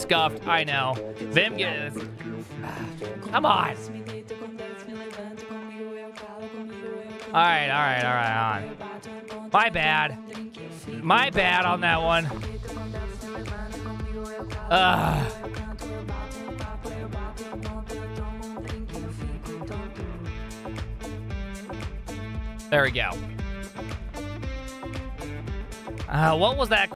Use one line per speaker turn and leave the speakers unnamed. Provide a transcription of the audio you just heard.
scuffed. I know. Vim gets... Come on. Alright, on. My bad. My bad on that one. There we go. What was that?